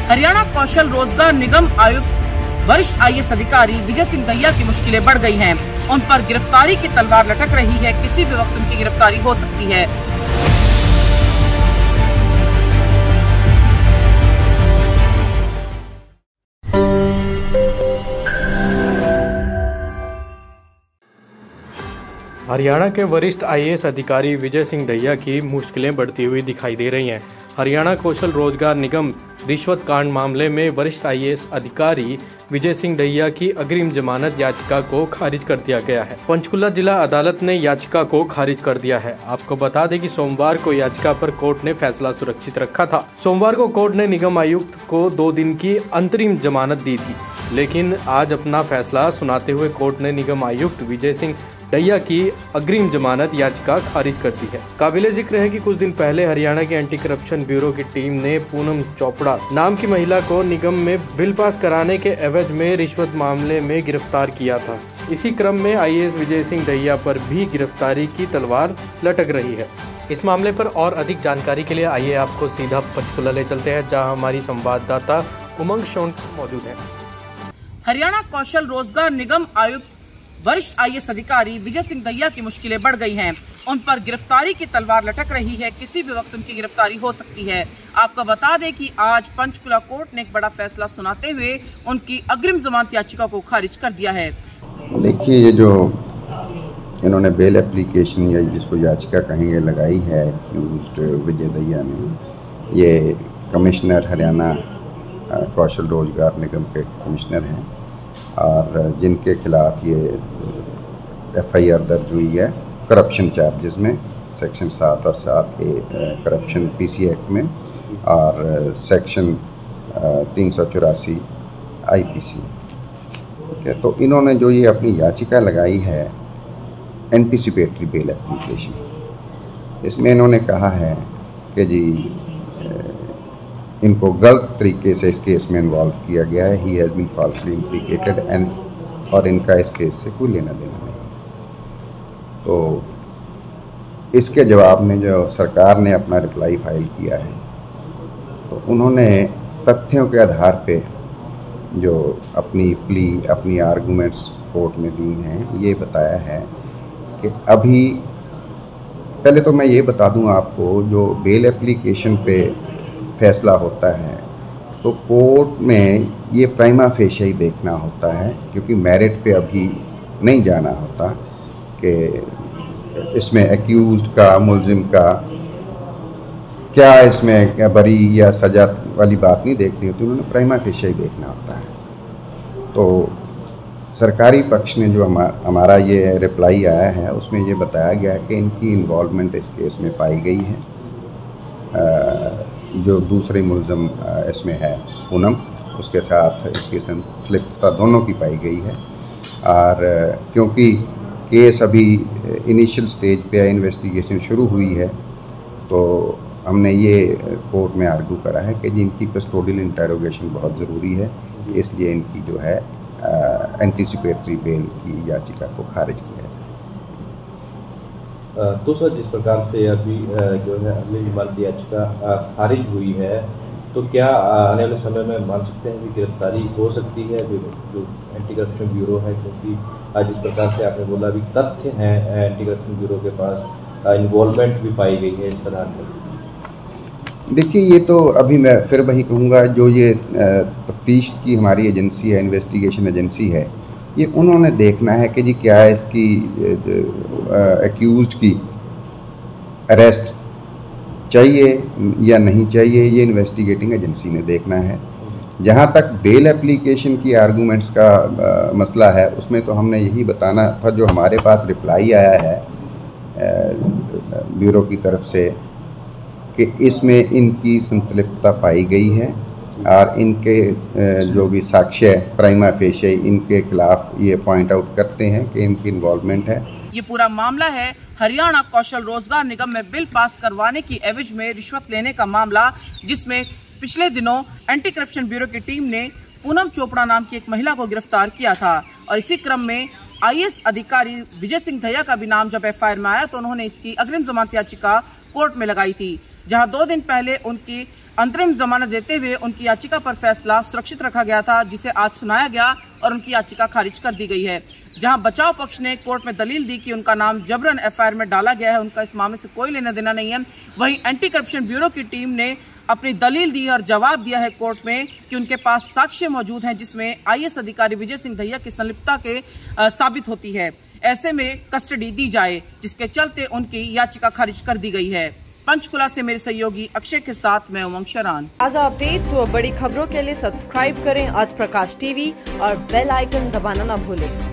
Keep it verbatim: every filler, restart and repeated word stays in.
हरियाणा कौशल रोजगार निगम आयुक्त वरिष्ठ आई ए एस अधिकारी विजय सिंह दहिया की मुश्किलें बढ़ गई हैं। उन पर गिरफ्तारी की तलवार लटक रही है। किसी भी वक्त उनकी गिरफ्तारी हो सकती है। हरियाणा के वरिष्ठ आई ए एस अधिकारी विजय सिंह दहिया की मुश्किलें बढ़ती हुई दिखाई दे रही हैं। हरियाणा कौशल रोजगार निगम रिश्वत कांड मामले में वरिष्ठ आई ए एस अधिकारी विजय सिंह दहिया की अग्रिम जमानत याचिका को खारिज कर दिया गया है। पंचकुला जिला अदालत ने याचिका को खारिज कर दिया है। आपको बता दें कि सोमवार को याचिका पर कोर्ट ने फैसला सुरक्षित रखा था। सोमवार को कोर्ट ने निगम आयुक्त को दो दिन की अंतरिम जमानत दी थी, लेकिन आज अपना फैसला सुनाते हुए कोर्ट ने निगम आयुक्त विजय सिंह दहिया की अग्रिम जमानत याचिका खारिज कर दी है। काबिले जिक्र है कि कुछ दिन पहले हरियाणा के एंटी करप्शन ब्यूरो की टीम ने पूनम चोपड़ा नाम की महिला को निगम में बिल पास कराने के एवज में रिश्वत मामले में गिरफ्तार किया था। इसी क्रम में I A S Vijay Singh Dahiya पर भी गिरफ्तारी की तलवार लटक रही है। इस मामले पर और अधिक जानकारी के लिए आइए आपको सीधा पंचकुला ले चलते हैं, जहाँ हमारी संवाददाता उमंग शोन मौजूद है। हरियाणा कौशल रोजगार निगम आयुक्त वरिष्ठ आई ए एस अधिकारी विजय सिंह दहिया की मुश्किलें बढ़ गई हैं। उन पर गिरफ्तारी की तलवार लटक रही है। किसी भी वक्त उनकी गिरफ्तारी हो सकती है। आपको बता दें कि आज पंचकुला कोर्ट ने एक बड़ा फैसला सुनाते हुए उनकी अग्रिम जमानत याचिका को खारिज कर दिया है। देखिए, ये जो इन्होंने बेल एप्लीकेशन या जिसको याचिका कहेंगे लगाई है एक्यूज्ड विजय दहिया ने, ये कमिश्नर हरियाणा कौशल रोजगार निगम के कमिश्नर हैं और जिनके खिलाफ ये एफ आई आर दर्ज हुई है करप्शन चार्जेस में, सेक्शन सात और सात A corruption P C act में और सेक्शन तीन सौ चौरासी आई पी सी। ठीक है, तो इन्होंने जो ये अपनी याचिका लगाई है एंटिसिपेटरी बेल एप्लीकेशन, इसमें इन्होंने कहा है कि जी इनको गलत तरीके से इस केस में इन्वॉल्व किया गया है, he has been falsely implicated and और इनका इस केस से कोई लेना देना नहीं। तो इसके जवाब में जो सरकार ने अपना रिप्लाई फाइल किया है, तो उन्होंने तथ्यों के आधार पे जो अपनी प्ली अपनी आर्गूमेंट्स कोर्ट में दी हैं, ये बताया है कि अभी पहले तो मैं ये बता दूं आपको, जो बेल एप्लीकेशन पे फैसला होता है तो कोर्ट में ये प्राइमा फेशिया ही देखना होता है, क्योंकि मेरिट पे अभी नहीं जाना होता कि इसमें एक्यूज्ड का, मुलजिम का क्या, इसमें क्या बरी या सजा वाली बात नहीं देखनी होती, उन्होंने प्राइमा फेशिया ही देखना होता है। तो सरकारी पक्ष ने जो हमारा हमारा ये रिप्लाई आया है, उसमें ये बताया गया है कि इनकी इन्वॉल्वमेंट इस केस में पाई गई है। आ, जो दूसरे मुलज़म इसमें है पूनम, उसके साथ इसकी संलिप्तता दोनों की पाई गई है। और क्योंकि केस अभी इनिशियल स्टेज पे है, इन्वेस्टिगेशन शुरू हुई है, तो हमने ये कोर्ट में आर्गू करा है कि जिनकी कस्टोडियल इंटेरोगेशन बहुत ज़रूरी है, इसलिए इनकी जो है एंटिसिपेटरी बेल की याचिका को खारिज किया जाए। तो सर, जिस प्रकार से अभी जो है अगली जमानत याचिका खारिज हुई है, तो क्या आने वाले समय में मान सकते हैं कि गिरफ्तारी हो सकती है जो एंटी करप्शन ब्यूरो है? क्योंकि जिस प्रकार से आपने बोला अभी तथ्य हैं एंटी करप्शन ब्यूरो के पास, इन्वॉल्वमेंट भी पाई गई है इस तरह से। देखिए, ये तो अभी मैं फिर वही कहूँगा, जो ये तफ्तीश की हमारी एजेंसी है, इन्वेस्टिगेशन एजेंसी है, ये उन्होंने देखना है कि जी क्या इसकी एक्यूज्ड की अरेस्ट चाहिए या नहीं चाहिए, ये इन्वेस्टिगेटिंग एजेंसी ने देखना है। जहाँ तक बेल एप्लीकेशन की आर्गूमेंट्स का आ, मसला है, उसमें तो हमने यही बताना था, जो हमारे पास रिप्लाई आया है आ, ब्यूरो की तरफ से, कि इसमें इनकी संलिप्तता पाई गई है और इनके जो भी साक्ष्य प्राइमा फेशिया इनके खिलाफ ये पॉइंट आउट करते हैं कि इनकी इन्वॉल्वमेंट है। ये पूरा मामला है हरियाणा कौशल रोजगार निगम में बिल पास करवाने की एवज में रिश्वत लेने का मामला, जिसमें पिछले दिनों एंटी करप्शन ब्यूरो की टीम ने पूनम चोपड़ा नाम की एक महिला को गिरफ्तार किया था। और इसी क्रम में आई ए एस अधिकारी विजय सिंह दहिया का भी नाम जब एफ आई आर में आया, तो उन्होंने इसकी अग्रिम जमानत याचिका कोर्ट में लगाई थी, जहां दो दिन पहले उनकी अंतरिम जमानत देते हुए उनकी याचिका पर फैसला सुरक्षित रखा गया था, जिसे आज सुनाया गया और उनकी याचिका खारिज कर दी गई है। जहां बचाव पक्ष ने कोर्ट में दलील दी कि उनका नाम जबरन एफ आई आर में डाला गया है, उनका इस मामले से कोई लेना देना नहीं है। वहीं एंटी करप्शन ब्यूरो की टीम ने अपनी दलील दी और जवाब दिया है कोर्ट में कि उनके पास साक्ष्य मौजूद हैं जिसमें आई ए एस अधिकारी विजय सिंह दहिया की संलिप्तता के आ, साबित होती है। ऐसे में कस्टडी दी जाए, जिसके चलते उनकी याचिका खारिज कर दी गई है। पंचकुला से मेरे सहयोगी अक्षय के साथ मैं उमंग शरान। ताज़ा अपडेट्स व बड़ी खबरों के लिए सब्सक्राइब करें आज प्रकाश टीवी और बेल आइकन दबाना न भूलें।